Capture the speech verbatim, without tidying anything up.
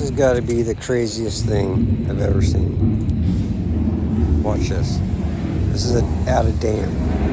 has got to be the craziest thing I've ever seen. Watch this. This is a, at a dam.